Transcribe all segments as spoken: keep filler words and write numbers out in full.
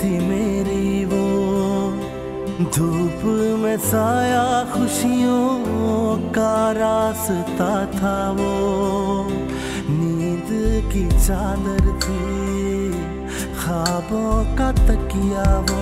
थी मेरी वो, धूप में साया खुशियों का रास्ता था वो, नींद की चादर थी ख्वाबों का तकिया वो,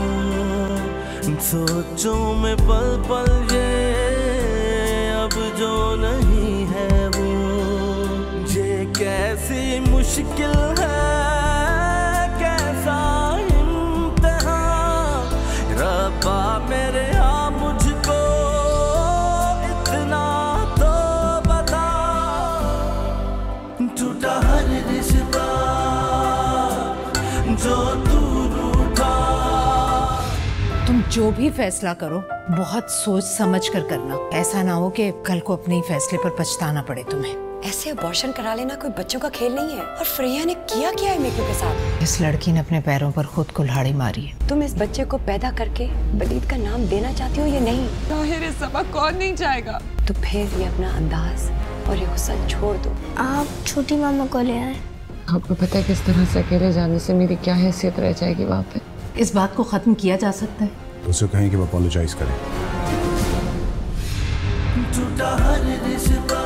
सोचों में पल पल ये अब जो नहीं है वो, ये कैसी मुश्किल है कैसा इम्तिहान, रब्बा मेरे यहाँ मुझको इतना तो बता, टूटा हर रिश्ता जो तू रूठा। तुम जो भी फैसला करो बहुत सोच समझ कर करना, ऐसा ना हो कि कल को अपने ही फैसले पर पछताना पड़े तुम्हें। ऐसे अबॉर्शन करा लेना कोई बच्चों का खेल नहीं है। और फ्रेया ने किया क्या है मीकू के साथ? इस लड़की ने अपने पैरों पर खुद कुल्हाड़ी मारी है। तुम इस बच्चे को पैदा करके वलीद का नाम देना चाहती हो या नहीं? ताहिर सबक कौन नहीं जाएगा? तो फिर ये अपना अंदाज और ये गुस्सा छोड़ दो। आप छोटी मामा को ले आए। आपको पता है किस तरह से अकेले जाने से मेरी क्या हैसियत रह जाएगी वहाँ पे? इस बात को खत्म किया जा सकता है। तो उसे कहें कि वो अपोलोजाइज करे। टूटा हर रिश्ता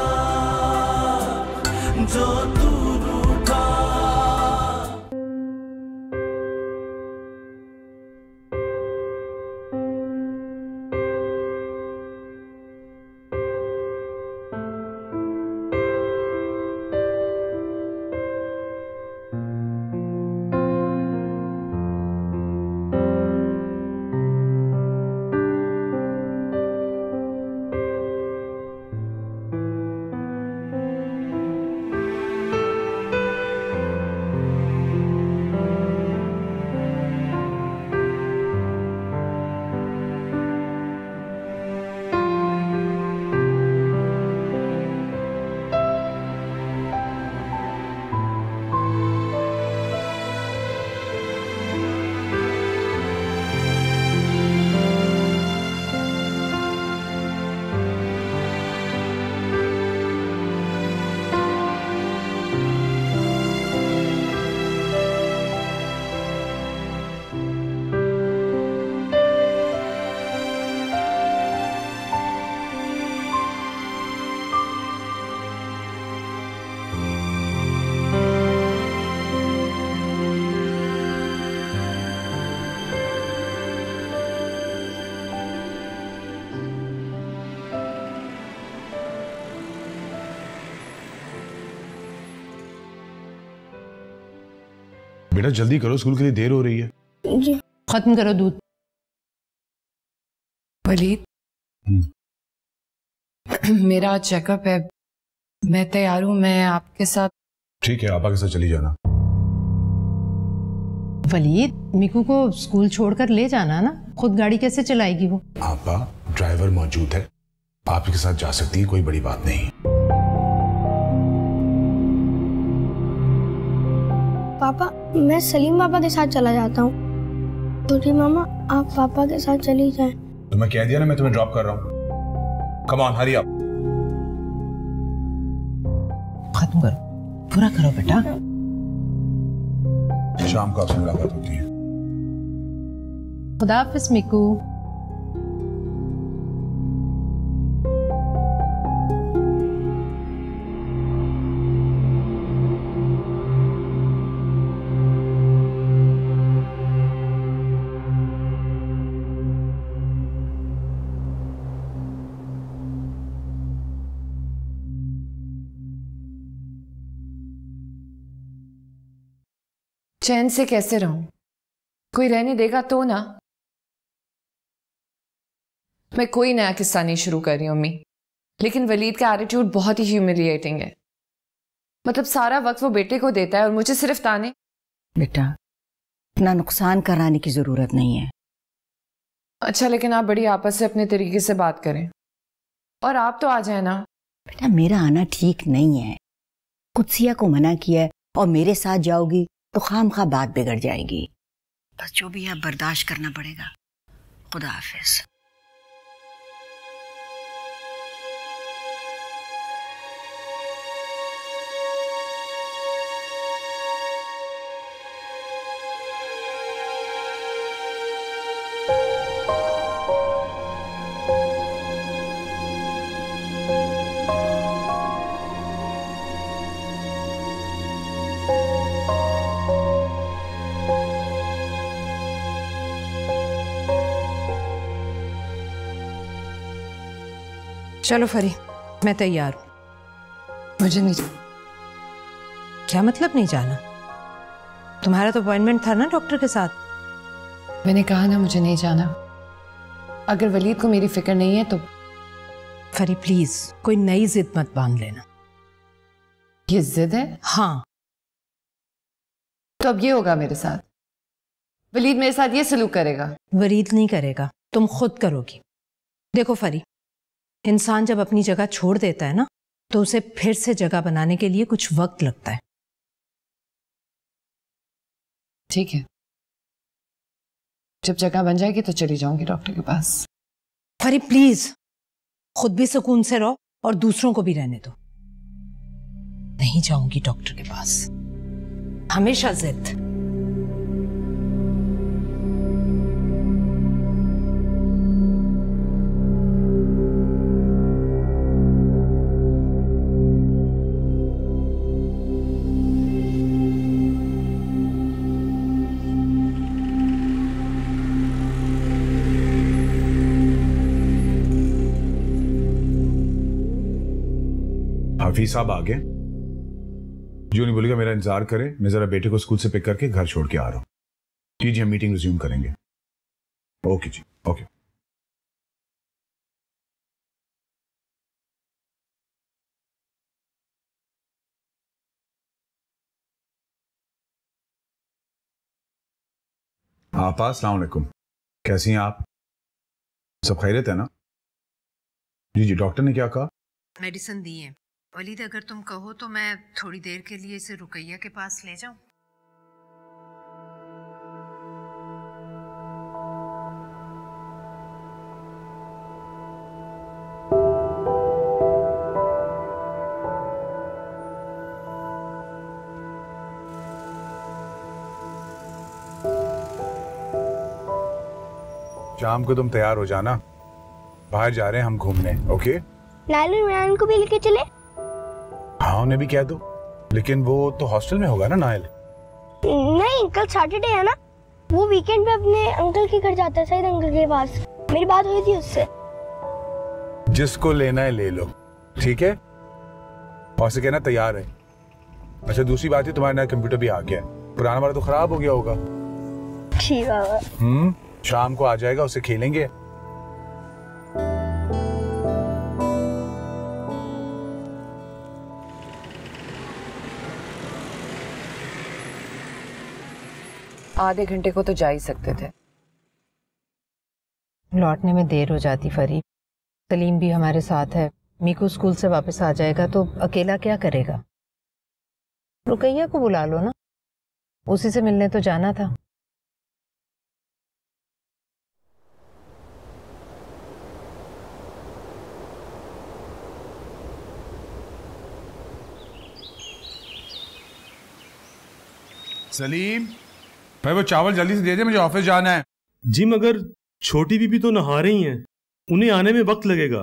जो तू रूठा। बेटा जल्दी करो, स्कूल के लिए देर हो रही है। जी। खत्म करो दूध। वलीद, मेरा चेकअप है, मैं तैयार हूँ, मैं आपके साथ। ठीक है, आपा के साथ चली जाना। वलीद, मीकू को स्कूल छोड़कर ले जाना ना, खुद गाड़ी कैसे चलाएगी वो? आपा, ड्राइवर मौजूद है, आप के साथ जा सकती है, कोई बड़ी बात नहीं। पापा, मैं सलीम पापा के साथ चला जाता हूँ। छोटी मामा, आप पापा के साथ चली जाएं। तो मैं कह दिया ना, मैं तुम्हें ड्रॉप कर रहा हूँ। Come on, hurry up. खत्म करो, पूरा करो बेटा। शाम को आपसे मुलाकात होती है। खुदा हाफिज मीकू। चैन से कैसे रहूं? कोई रहने देगा तो ना। मैं कोई नया किस्सा नहीं शुरू कर रही हूं अम्मी, लेकिन वलीद का एटीट्यूड बहुत ही ह्यूमिलिएटिंग है। मतलब सारा वक्त वो बेटे को देता है और मुझे सिर्फ ताने। बेटा, इतना नुकसान कराने की जरूरत नहीं है। अच्छा, लेकिन आप बड़ी आपस से अपने तरीके से बात करें और आप तो आ जाए ना। बेटा, मेरा आना ठीक नहीं है। कुदसिया को मना किया है और मेरे साथ जाओगी तो खामखा बात बिगड़ जाएगी। बस जो भी है बर्दाश्त करना पड़ेगा। खुदा हाफिज। चलो फरी, मैं तैयार हूँ। मुझे नहीं। क्या मतलब नहीं जाना? तुम्हारा तो अपॉइंटमेंट था ना डॉक्टर के साथ। मैंने कहा ना मुझे नहीं जाना। अगर वलीद को मेरी फिक्र नहीं है तो। फरी प्लीज कोई नई जिद मत बांध लेना। ये जिद है? हाँ। तो अब ये होगा मेरे साथ, वलीद मेरे साथ ये सलूक करेगा? वलीद नहीं करेगा, तुम खुद करोगी। देखो फरी, इंसान जब अपनी जगह छोड़ देता है ना तो उसे फिर से जगह बनाने के लिए कुछ वक्त लगता है। ठीक है, जब जगह बन जाएगी तो चली जाऊंगी डॉक्टर के पास। फरी प्लीज खुद भी सुकून से रहो और दूसरों को भी रहने दो। नहीं जाऊंगी डॉक्टर के पास, हमेशा जिद। हाफिज साहब आ गए। जो नहीं बोलेगा मेरा इंतजार करे, मैं जरा बेटे को स्कूल से पिक करके घर छोड़ के आ रहा हूँ। जी जी हम मीटिंग रिज्यूम करेंगे। ओके जी ओके। आपा अस्सलाम वालेकुम, कैसी हैं आप? सब खैरियत है ना? जी जी डॉक्टर ने क्या कहा? मेडिसिन दी है। वलीद अगर तुम कहो तो मैं थोड़ी देर के लिए इसे रुकैया के पास ले जाऊं। शाम को तुम तैयार हो जाना, बाहर जा रहे हैं हम घूमने। ओके? नायलू इमरान को भी लेके चले? हाँ उन्हें भी कह दो, लेकिन वो तो हॉस्टल में होगा ना नायल। नहीं, कल सैटरडे है ना, वो वीकेंड पे अपने अंकल के घर जाता है, सईद अंकल के पास। मेरी बात हुई थी उससे। जिसको लेना है ले लो, ठीक है? और से कहना तैयार है। अच्छा दूसरी बात है, तुम्हारा नया कंप्यूटर भी आ गया है, पुराना वाला तो खराब हो गया होगा। ठीक है। हम्म शाम को आ जाएगा, उससे खेलेंगे। आधे घंटे को तो जा ही सकते थे। लौटने में देर हो जाती फरी। सलीम भी हमारे साथ है, मीकू स्कूल से वापस आ जाएगा तो अकेला क्या करेगा? रुकैया को बुला लो ना, उसी से मिलने तो जाना था। सलीम भाई वो चावल जल्दी से दे दे, मुझे ऑफिस जाना है। जी मगर छोटी बीबी तो नहा रही हैं, उन्हें आने में वक्त लगेगा।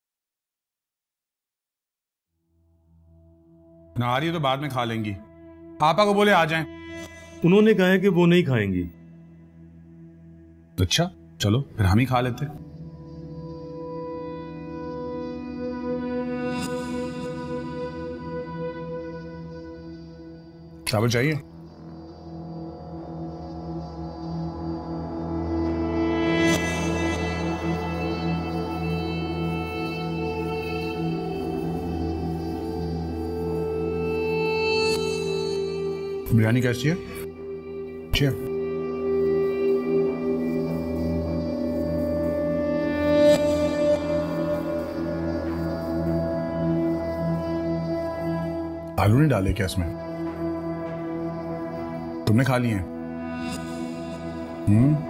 नहा रही है तो बाद में खा लेंगी। पापा को बोले आ जाएं। उन्होंने कहा है कि वो नहीं खाएंगी। अच्छा चलो फिर हम ही खा लेते। चावल चाहिए? बिरयानी कैसी है? अच्छी है। आलू नहीं डाले क्या इसमें? तुमने खा लिए हैं? हम्म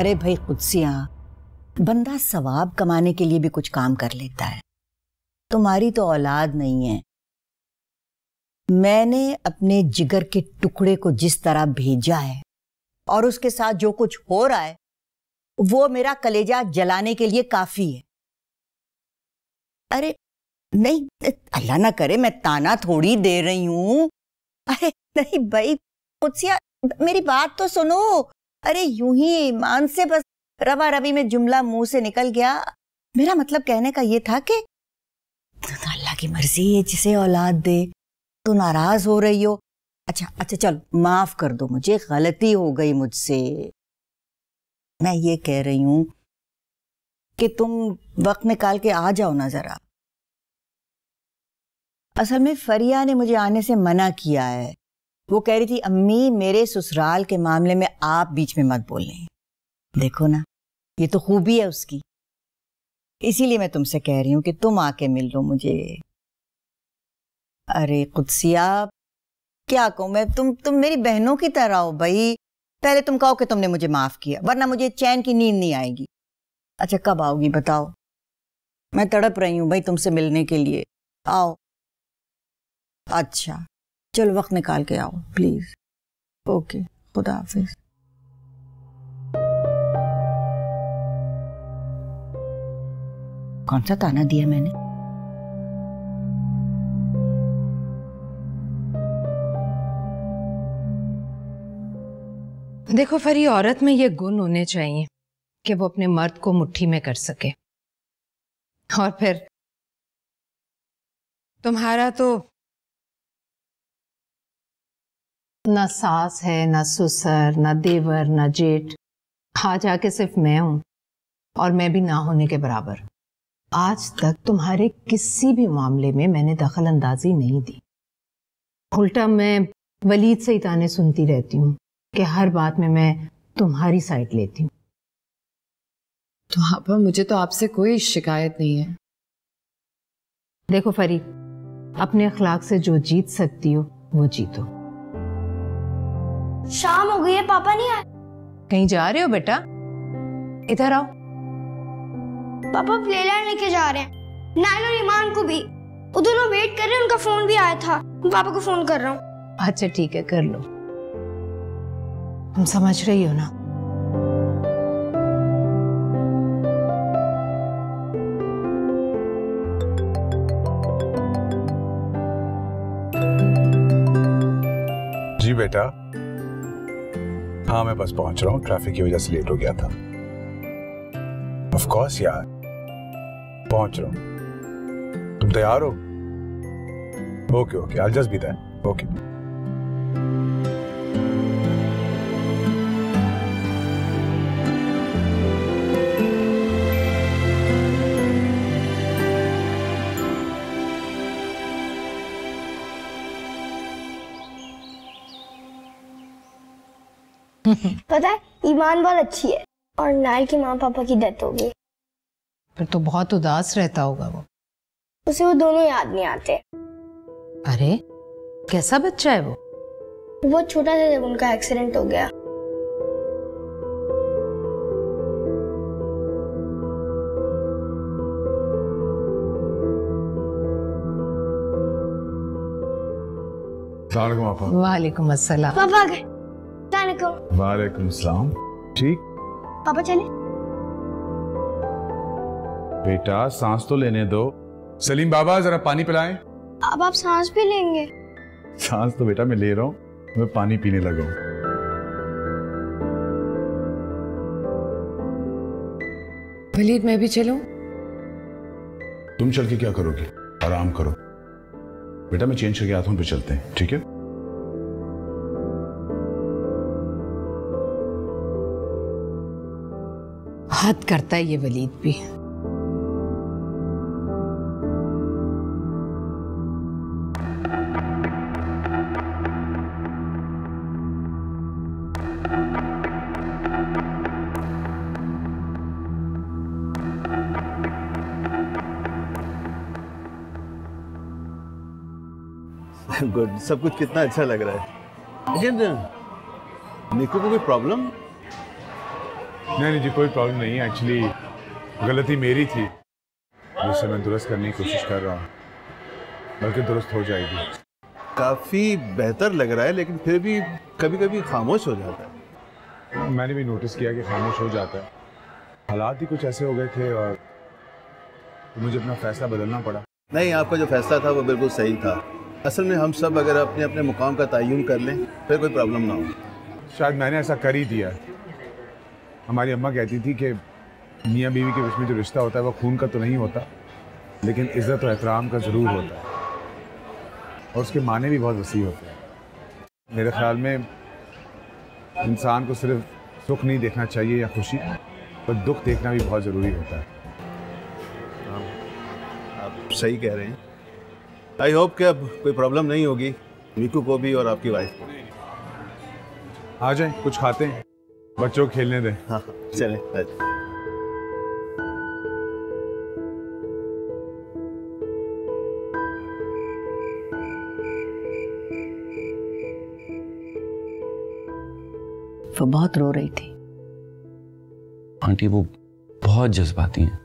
अरे भाई कुदसिया, बंदा सवाब कमाने के लिए भी कुछ काम कर लेता है। तुम्हारी तो औलाद नहीं है। मैंने अपने जिगर के टुकड़े को जिस तरह भेजा है और उसके साथ जो कुछ हो रहा है वो मेरा कलेजा जलाने के लिए काफी है। अरे नहीं, अल्लाह ना करे मैं ताना थोड़ी दे रही हूं। अरे नहीं भाई कुदसिया, मेरी बात तो सुनो। अरे यूं ही ईमान से बस रवा रवी में जुमला मुंह से निकल गया। मेरा मतलब कहने का ये था कि तो अल्लाह की मर्जी है जिसे औलाद दे। तो नाराज हो रही हो? अच्छा अच्छा चलो माफ कर दो, मुझे गलती हो गई मुझसे। मैं ये कह रही हूं कि तुम वक्त निकाल के आ जाओ ना जरा। असल में फरिया ने मुझे आने से मना किया है। वो कह रही थी अम्मी मेरे ससुराल के मामले में आप बीच में मत बोलें। देखो ना, ये तो खूबी है उसकी। इसीलिए मैं तुमसे कह रही हूं कि तुम आके मिल लो मुझे। अरे कुदसिया क्या कहूं मैं, तुम तुम मेरी बहनों की तरह हो भाई। पहले तुम कहो कि तुमने मुझे माफ किया, वरना मुझे चैन की नींद नहीं आएगी। अच्छा कब आओगी बताओ? मैं तड़प रही हूं भाई तुमसे मिलने के लिए। आओ। अच्छा चलो वक्त निकाल के आओ प्लीज। ओके, खुदा हाफिज। कौन सा ताना दिया मैंने? देखो फरी, औरत में ये गुण होने चाहिए कि वो अपने मर्द को मुट्ठी में कर सके। और फिर तुम्हारा तो ना सास है, ना ससुर, ना देवर, ना जेठ। आज आके सिर्फ मैं हूं, और मैं भी ना होने के बराबर। आज तक तुम्हारे किसी भी मामले में मैंने दखल अंदाजी नहीं दी। उल्टा मैं वलीद से ही ताने सुनती रहती हूँ कि हर बात में मैं तुम्हारी साइड लेती हूँ। तो आपा मुझे तो आपसे कोई शिकायत नहीं है। देखो फरी, अपने अखलाक से जो जीत सकती हो वो जीतो। शाम हो गई है, पापा नहीं आए। कहीं जा रहे हो बेटा? इधर आओ। पापा प्लेलैंड लेके जा रहे हैं, नाइल और ईमान को भी। वो दोनों वेट कर रहे हैं, उनका फोन भी आया था। मैं पापा को फोन कर रहा हूँ। अच्छा ठीक है, कर लो। तुम समझ रही हो ना? जी बेटा। हाँ मैं बस पहुंच रहा हूँ, ट्रैफिक की वजह से लेट हो गया था। ऑफ कोर्स यार, पहुंच रहा हूँ। तुम तैयार हो? Okay okay, I will just be there. Okay. पता है ईमान बहुत अच्छी है, और नाइल की माँ पापा की डेथ हो गई। फिर तो बहुत उदास रहता होगा वो। उसे वो दोनों याद नहीं आते। अरे कैसा बच्चा है वो? बहुत छोटा था जब उनका एक्सीडेंट हो गया। अस्सलाम वालेकुम। वालेकुम अस्सलाम। पापा आ गए। वालेकुम सलाम। ठीक पापा चले। बेटा सांस तो लेने दो। सलीम बाबा जरा पानी पिलाएं। अब आप सांस भी लेंगे? सांस तो बेटा मैं ले रहा हूँ, मैं पानी पीने लगा हूँ। वलीद मैं भी चलूं? तुम चल के क्या करोगी? आराम करो बेटा, मैं चेंज करके आता हूँ, फिर चलते हैं, ठीक है? हद करता है ये वलीद भी। गुड, सब कुछ कितना अच्छा लग रहा है। लेकिन निको को कोई प्रॉब्लम? नहीं नहीं जी, कोई प्रॉब्लम नहीं है। एक्चुअली गलती मेरी थी, जिससे मैं दुरुस्त करने की कोशिश कर रहा हूँ, बल्कि दुरुस्त हो जाएगी। काफी बेहतर लग रहा है, लेकिन फिर भी कभी कभी खामोश हो जाता है। मैंने भी नोटिस किया कि खामोश हो जाता है। हालात ही कुछ ऐसे हो गए थे और तो मुझे अपना फैसला बदलना पड़ा। नहीं, आपका जो फैसला था वो बिल्कुल सही था। असल में हम सब अगर अपने अपने मुकाम का तयन कर लें फिर कोई प्रॉब्लम ना हो। शायद मैंने ऐसा कर ही दिया। हमारी अम्मा कहती थी कि मियाँ बीवी के बीच में जो रिश्ता होता है वो खून का तो नहीं होता, लेकिन इज्जत और एहतराम का ज़रूर होता है, और उसके माने भी बहुत वसी होते हैं। मेरे ख्याल में इंसान को सिर्फ सुख नहीं देखना चाहिए या खुशी, पर दुख देखना भी बहुत ज़रूरी होता है। आप सही कह रहे हैं। आई होप कि अब कोई प्रॉब्लम नहीं होगी मीकू को भी और आपकी वाइफ को। आ जाएं, कुछ खाते हैं, बच्चों को खेलने दें। हाँ चलें। वो बहुत रो रही थी। आंटी वो बहुत जज्बाती हैं।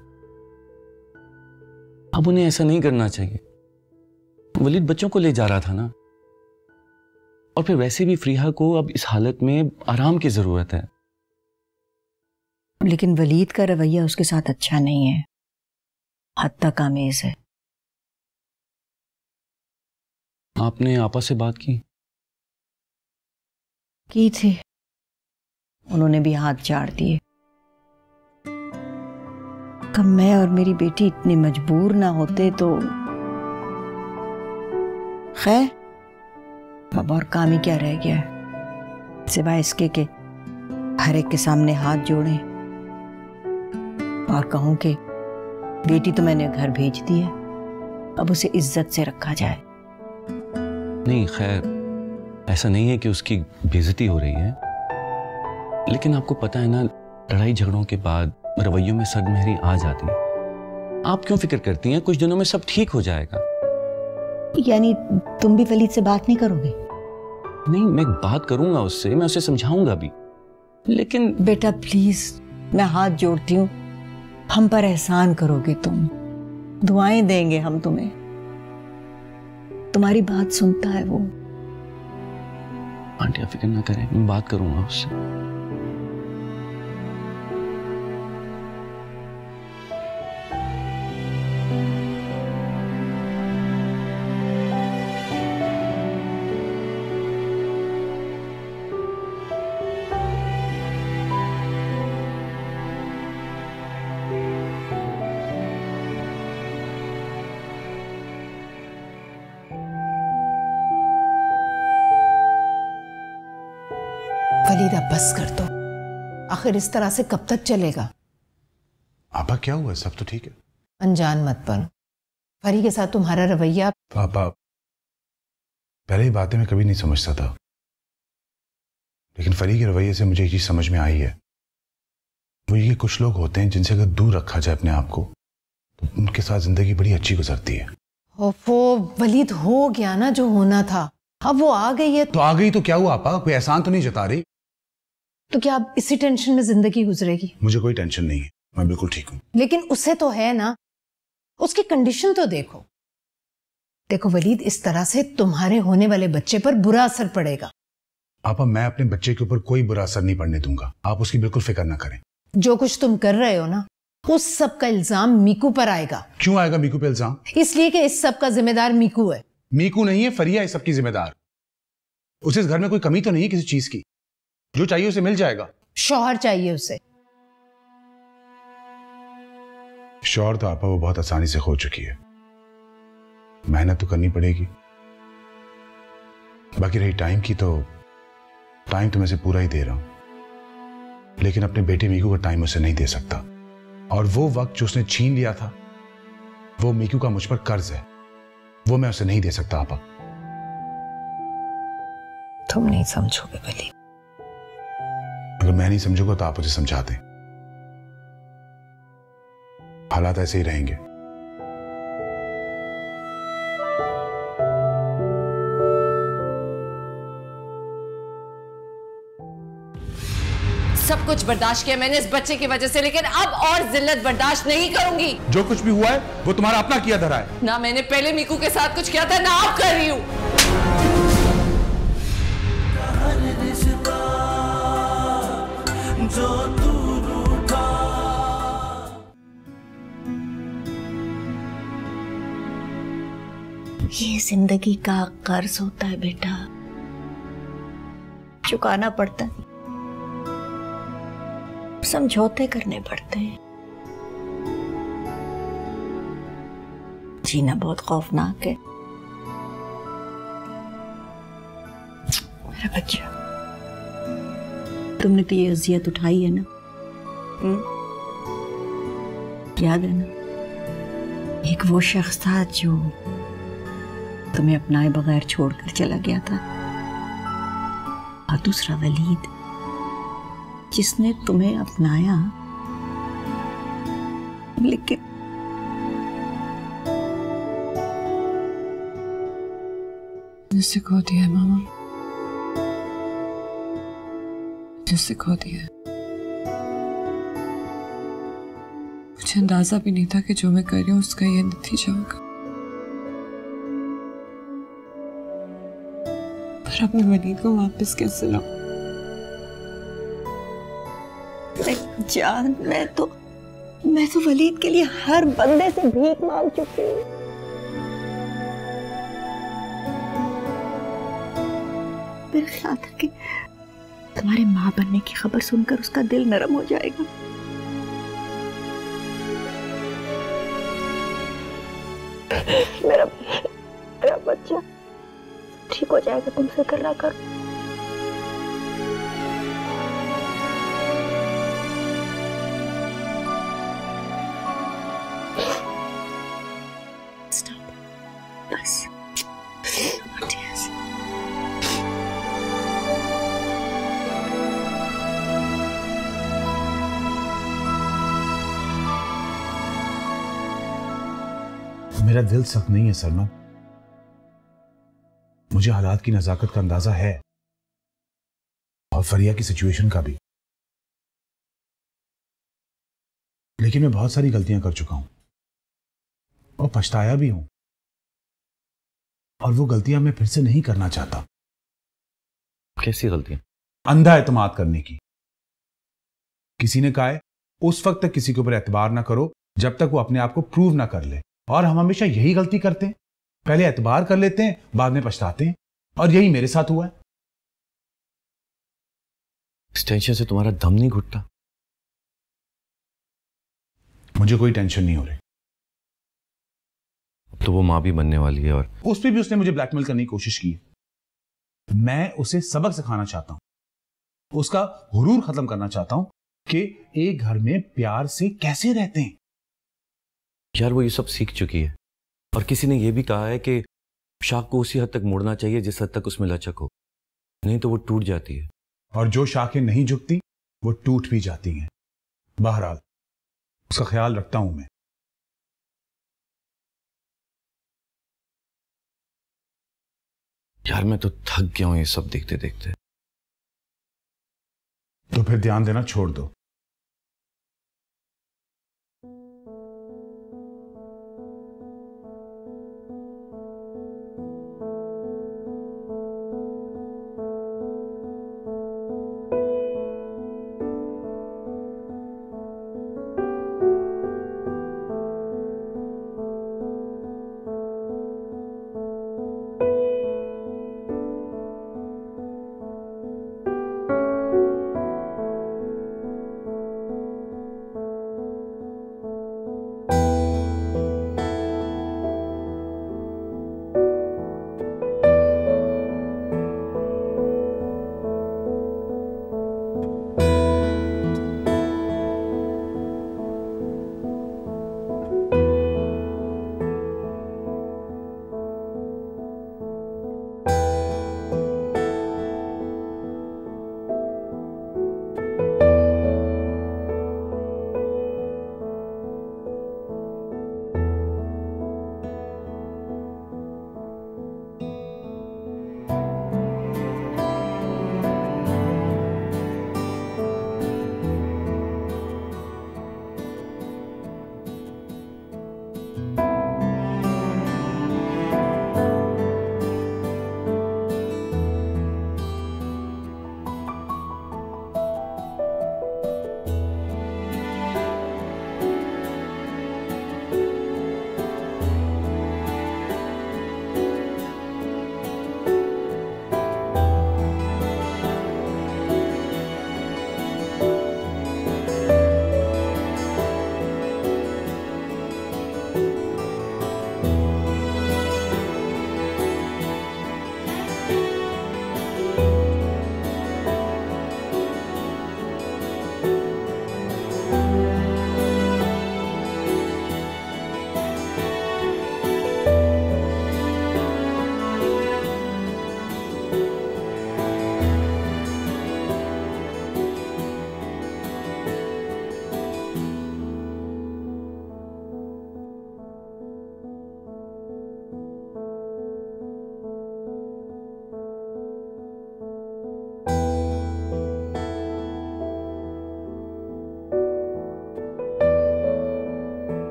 अब उन्हें ऐसा नहीं करना चाहिए। वलीद बच्चों को ले जा रहा था ना, और फिर वैसे भी फ्रीहा को अब इस हालत में आराम की जरूरत है। लेकिन वलीद का रवैया उसके साथ अच्छा नहीं है, हद तक आमेज है। आपने आपा से बात की? की थी, उन्होंने भी हाथ झाड़ दिए। कब मैं और मेरी बेटी इतने मजबूर ना होते तो खैर, अब और काम ही क्या रह गया है सिवाय इसके कि हर एक के सामने हाथ जोड़े और कहूं कि बेटी तो मैंने घर भेज दी है, अब उसे इज्जत से रखा जाए। नहीं खैर, ऐसा नहीं है कि उसकी बेइज्जती हो रही है, लेकिन आपको पता है ना, लड़ाई झगड़ों के बाद रवैयों में सदमहरी आ जाती है। आप क्यों फिक्र करती हैं? कुछ दिनों में सब ठीक हो जाएगा। यानी तुम भी वलीद से बात नहीं करोगे? नहीं, मैं बात करूंगा उससे, मैं उसे समझाऊंगा भी, लेकिन बेटा प्लीज, मैं हाथ जोड़ती हूँ, हम पर एहसान करोगे तुम, दुआएं देंगे हम तुम्हें। तुम्हारी बात सुनता है वो। आंटी आप फिक्र ना करें, मैं बात करूंगा उससे। वलीद अब बस कर दो, आखिर इस तरह से कब तक चलेगा? आपा क्या हुआ? सब तो ठीक है। अनजान मत बनो। फरी के साथ तुम्हारा रवैया। पापा, पहले ही बातें मैं कभी नहीं समझता था, लेकिन फरी के रवैये से मुझे एक चीज समझ में आई है। वो ये कुछ लोग होते हैं जिनसे अगर दूर रखा जाए अपने आप को, तो उनके साथ जिंदगी बड़ी अच्छी गुजरती है। वो वलीद हो गया ना जो होना था, अब वो आ गई है। तो आ गई तो क्या हुआ आपा? कोई एहसान तो नहीं जता रही? तो क्या अब इसी टेंशन में जिंदगी गुजरेगी? मुझे कोई टेंशन नहीं है, मैं बिल्कुल ठीक हूँ। लेकिन उसे तो है ना, उसकी कंडीशन तो देखो। देखो वलीद, इस तरह से तुम्हारे होने वाले बच्चे पर बुरा असर पड़ेगा। आपा, मैं अपने बच्चे के ऊपर कोई बुरा असर नहीं पड़ने दूंगा, आप उसकी बिल्कुल फिक्र ना करें। जो कुछ तुम कर रहे हो ना, उस सब का इल्जाम मीकू पर आएगा। क्यों आएगा मीकू पे इल्जाम? इसलिए कि इस सब का जिम्मेदार मीकू है। मीकू नहीं है, फरिया है सबकी जिम्मेदार। उसे इस घर में कोई कमी तो नहीं है किसी चीज की, जो चाहिए उसे मिल जाएगा। शौहर चाहिए उसे। शौहर तो आपा वो बहुत आसानी से खो चुकी है, मेहनत तो करनी पड़ेगी। बाकी रही टाइम की, तो टाइम तो मैं उसे पूरा ही दे रहा हूं, लेकिन अपने बेटे मीकू का टाइम उसे नहीं दे सकता। और वो वक्त जो उसने छीन लिया था, वो मीकू का मुझ पर कर्ज है, वो मैं उसे नहीं दे सकता। आपा, तुम नहीं समझोगे वलीद। अगर मैं नहीं समझूंगा तो आप उसे समझा दें। हालात ऐसे ही रहेंगे। सब कुछ बर्दाश्त किया मैंने इस बच्चे की वजह से, लेकिन अब और जिल्लत बर्दाश्त नहीं करूंगी। जो कुछ भी हुआ है वो तुम्हारा अपना किया धरा है। ना मैंने पहले मीकू के साथ कुछ किया था, ना अब कर रही हूँ। जो तू रूठा ये जिंदगी का कर्ज होता है बेटा, चुकाना पड़ता है, समझौते करने पड़ते हैं। जीना बहुत खौफनाक है मेरा बच्चा। तुमने तो ये अजियत उठाई है ना, हुँ? याद है ना, एक वो शख्स था जो तुम्हें अपनाए बगैर छोड़कर चला गया था, और दूसरा वलीद जिसने तुम्हें अपनाया लेकिन जिससे खो दिया है मामा, जिससे खो दिया है। मुझे अंदाजा भी नहीं था कि जो मैं कर रही हूँ उसका ये नतीजा होगा। पर अपने वलीद को वापस कैसे लाऊं? जान, मैं तो मैं तो वलीद के लिए हर बंदे से भीख मांग चुकी हूँ। मेरा ख्याल था कि तुम्हारे माँ बनने की खबर सुनकर उसका दिल नरम हो जाएगा। मेरा मेरा बच्चा ठीक हो जाएगा, तुम फिक्र ना करो। बस मेरा दिल सख्त नहीं है सलमा, मुझे हालात की नजाकत का अंदाजा है और फरिया की सिचुएशन का भी, लेकिन मैं बहुत सारी गलतियां कर चुका हूं और पछताया भी हूं, और वो गलतियां मैं फिर से नहीं करना चाहता। कैसी गलतियां? अंधा एतमाद करने की। किसी ने कहा है उस वक्त तक किसी के ऊपर एतबार ना करो जब तक वो अपने आप को प्रूव ना कर ले, और हम हमेशा यही गलती करते हैं, पहले एतबार कर लेते हैं बाद में पछताते हैं, और यही मेरे साथ हुआ है। इस टेंशन से तुम्हारा दम नहीं घुटता? मुझे कोई टेंशन नहीं हो रही। अब तो वो मां भी बनने वाली है, और उस पर भी उसने मुझे ब्लैकमेल करने की कोशिश की। मैं उसे सबक सिखाना चाहता हूं, उसका हुरूर खत्म करना चाहता हूं कि एक घर में प्यार से कैसे रहते हैं। यार वो ये सब सीख चुकी है, और किसी ने ये भी कहा है कि शाख को उसी हद तक मोड़ना चाहिए जिस हद तक उसमें लचक हो, नहीं तो वो टूट जाती है। और जो शाखें नहीं झुकती वो टूट भी जाती हैं। बहरहाल उसका ख्याल रखता हूं मैं। यार मैं तो थक गया हूं ये सब देखते देखते। तो फिर ध्यान देना छोड़ दो।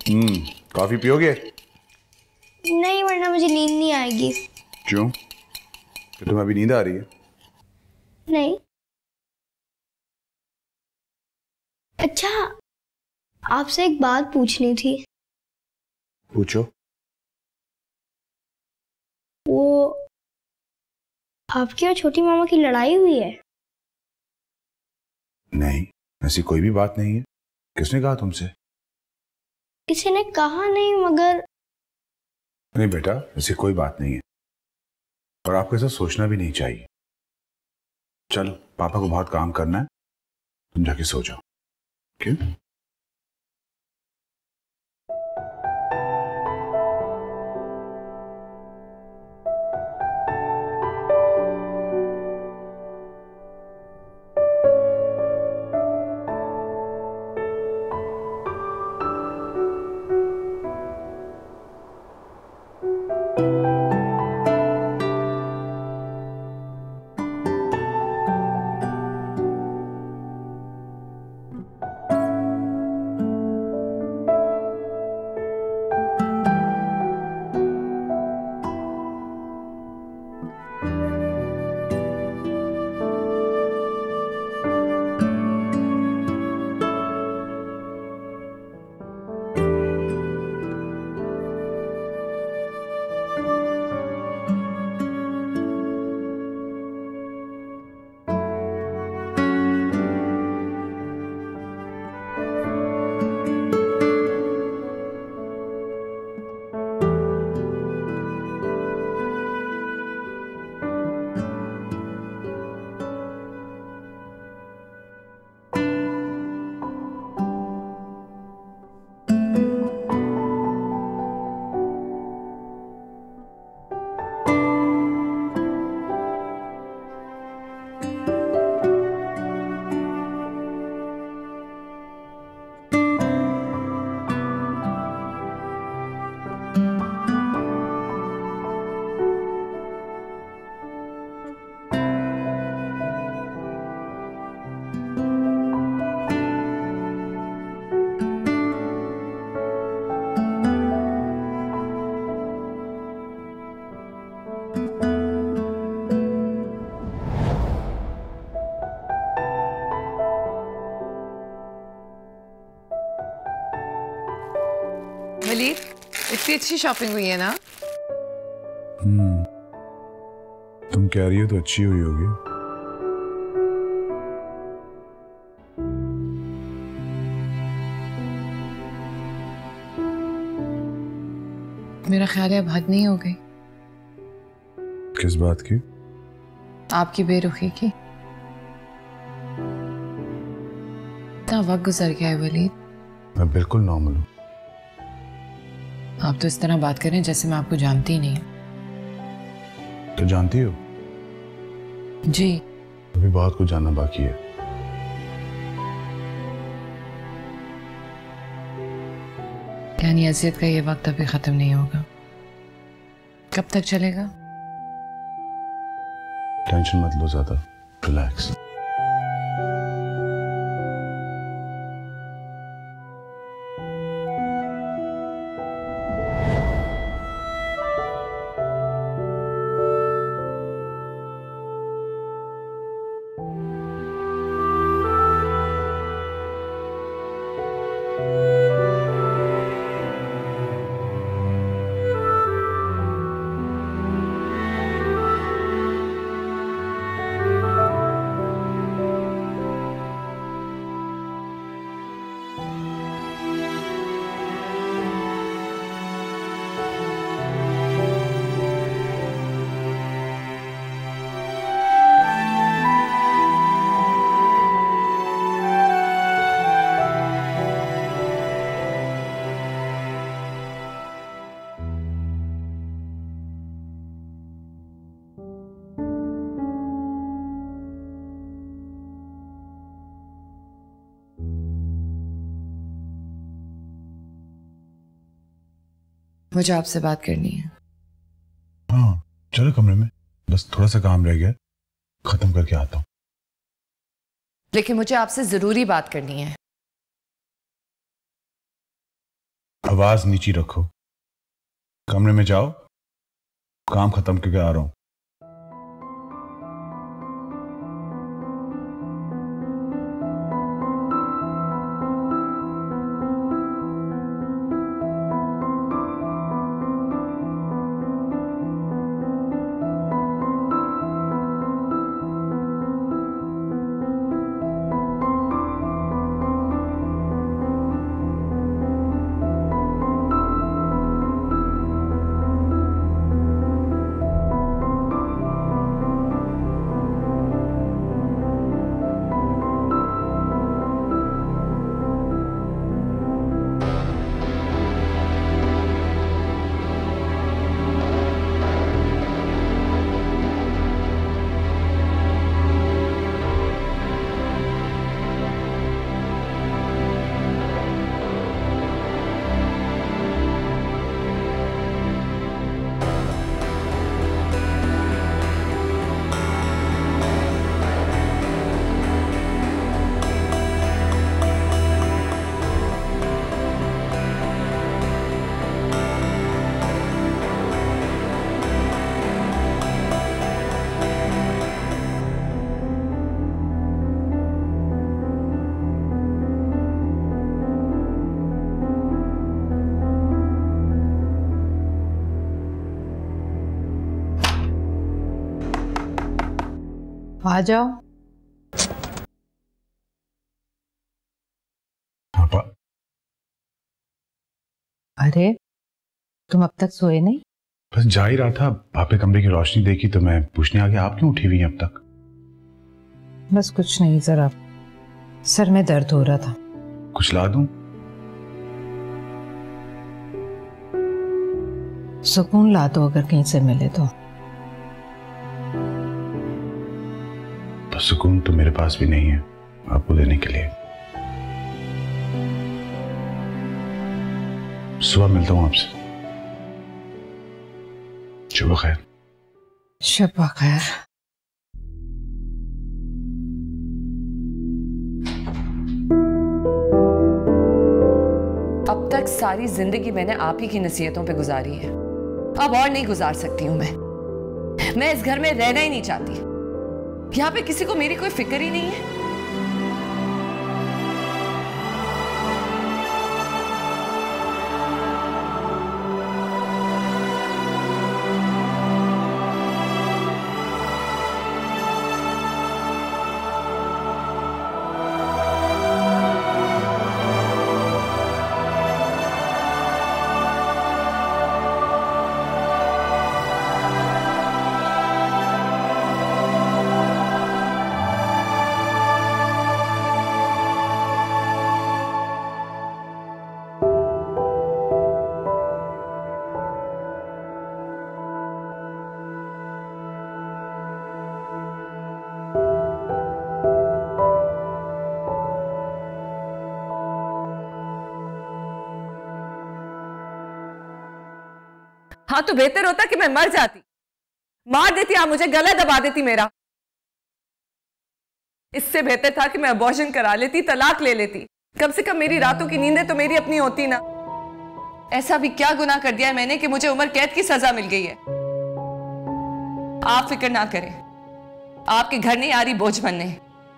हम्म कॉफी पियोगे? नहीं, वरना मुझे नींद नहीं आएगी। क्यों? तो तुम्हें अभी नींद आ रही है? नहीं। अच्छा, आपसे एक बात पूछनी थी। पूछो। वो आपकी और छोटी मामा की लड़ाई हुई है? नहीं, ऐसी कोई भी बात नहीं है। किसने कहा तुमसे? किसी ने कहा नहीं, मगर नहीं बेटा, ऐसी कोई बात नहीं है और आपको ऐसा सोचना भी नहीं चाहिए। चलो, पापा को बहुत काम करना है, तुम जाके सो जाओ। क्यों? वलीद, इतनी अच्छी शॉपिंग हुई है ना? हम्म तुम कह रही हो तो अच्छी हुई होगी। मेरा ख्याल है अब हद नहीं हो गई। किस बात की? आपकी बेरुखी की। इतना वक्त गुजर गया है वलीद। मैं बिल्कुल नॉर्मल हूँ। आप तो इस तरह बात कर रहे हैं जैसे मैं आपको जानती ही नहीं। तो जानती हो? जी। अभी बहुत कुछ जानना बाकी है। यानी अजियत का ये वक्त अभी खत्म नहीं होगा। कब तक चलेगा? टेंशन मत लो ज्यादा, रिलैक्स। मुझे आपसे बात करनी है। हाँ चलो कमरे में, बस थोड़ा सा काम रह गया, खत्म करके आता हूँ। लेकिन मुझे आपसे जरूरी बात करनी है। आवाज नीची रखो, कमरे में जाओ, काम खत्म करके आ रहा हूं। आ जाओ। पापा। अरे तुम अब तक सोए नहीं? बस जा ही रहा था, पापे कमरे की रोशनी देखी तो मैं पूछने आ गया आप क्यों उठी हुई हैं अब तक? बस कुछ नहीं, जरा सर में दर्द हो रहा था। कुछ ला दूं? सुकून ला दो अगर कहीं से मिले तो। सुकून तो मेरे पास भी नहीं है आपको देने के लिए। सुबह मिलता हूं आपसे। शुभ खैर। शुभ खैर। अब तक सारी जिंदगी मैंने आप ही की नसीहतों पे गुजारी है, अब और नहीं गुजार सकती हूं मैं। मैं इस घर में रहना ही नहीं चाहती। यहाँ पे किसी को मेरी कोई फिक्र ही नहीं है। हाँ तो बेहतर होता कि मैं मर जाती, मार देती, आप मुझे गला दबा देती मेरा। इससे बेहतर था कि मैं अबॉर्शन करा लेती, तलाक ले लेती। कम से कम मेरी रातों की नींदें तो मेरी अपनी होती ना। ऐसा भी क्या गुनाह कर दिया है मैंने कि मुझे उम्र कैद की सजा मिल गई है। आप फिक्र ना करें, आपके घर नहीं आ रही बोझ बनने।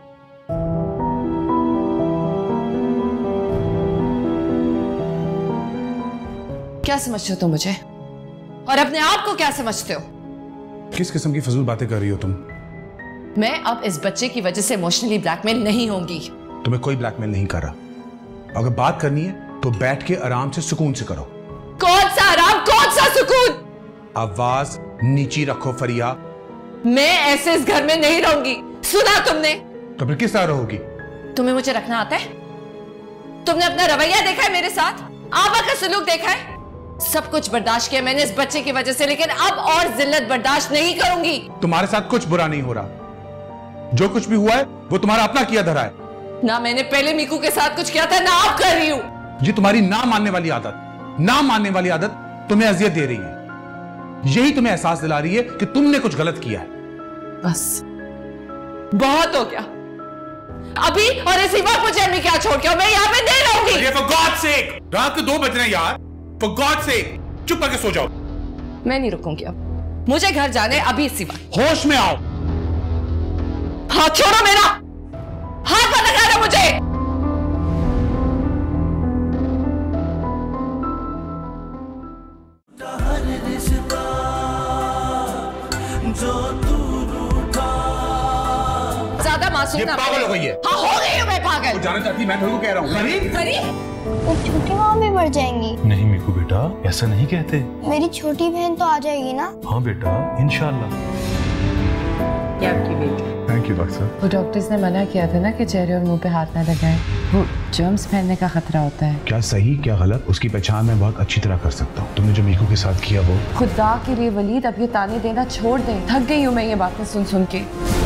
क्या समझते हो तुम मुझे, और अपने आप को क्या समझते हो? किस किस्म की फजूल बातें कर रही हो तुम? मैं अब इस बच्चे की वजह से इमोशनली ब्लैकमेल नहीं होंगी। तुम्हें कोई ब्लैकमेल नहीं कर रहा। अगर बात करनी है तो बैठ के आराम से सुकून से करो। कौन सा आराम, कौन सा सुकून? आवाज नीची रखो फरिया। मैं ऐसे इस घर में नहीं रहूंगी, सुना तुमने? तो फिर किस तरह रहोगी? तुम्हें मुझे रखना आता है? तुमने अपना रवैया देखा है मेरे साथ, आबा का सलूक देखा है? सब कुछ बर्दाश्त किया मैंने इस बच्चे की वजह से, लेकिन अब और जिल्लत बर्दाश्त नहीं करूंगी। तुम्हारे साथ कुछ बुरा नहीं हो रहा। जो कुछ भी हुआ है वो तुम्हारा अपना किया धरा है। ना मैंने पहले मीकू के साथ कुछ किया था, ना आप कर रही हूं। ये तुम्हारी ना मानने वाली आदत, ना मानने वाली आदत तुम्हें अजियत दे रही है। यही तुम्हें एहसास दिला रही है कि तुमने कुछ गलत किया है। बस बहुत हो गया। अभी और इसी वक्त मुझे अम्मी क्या छोड़ के मैं यहाँ पे नहीं रहूंगी। For God's sake, रात के दो बज रहे हैं यार। For God's sake, चुप करके सो जाओ। मैं नहीं रुकूंगी अब, मुझे घर जाने अभी इसी वक्त। होश में आओ। हाथ छोड़ो मेरा, हाथ मत लगाना मुझे। हर रिश्ता जो तू रूठा। ज्यादा मासूम ये ना पागल हो गई है। हाँ हो गई हूँ मैं पागल। जाना चाहती मैं तुमको कह रहा हूँ। परी परी तो छोटी माँ भी मर जाएंगी। नहीं मीकू बेटा, ऐसा नहीं कहते। मेरी छोटी बहन तो आ जाएगी ना? हाँ बेटा, इंशाल्लाह। ये आपकी बेटी। थैंक यू डॉक्टर साहब। वो डॉक्टर्स ने मना किया था ना कि चेहरे और मुंह पे हाथ ना लगाएं, वो जर्म्स फैलने का खतरा होता है। क्या सही क्या गलत उसकी पहचान मैं बहुत अच्छी तरह कर सकता हूँ। तुमने जो मीकू के साथ किया वो। खुदा के लिए वलीद अब ये ताने देना छोड़ दे, थक गई हूँ मैं ये बातें सुन सुन के।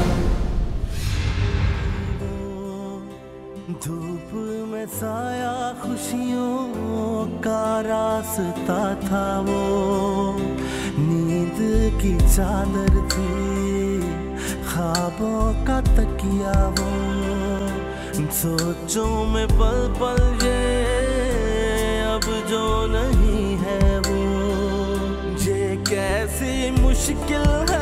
धूप में साया खुशियों का रास्ता था वो, नींद की चादर थी, ख्वाबों का तकिया वो, सोचों में पल पल ये अब जो नहीं है वो, ये कैसी मुश्किल है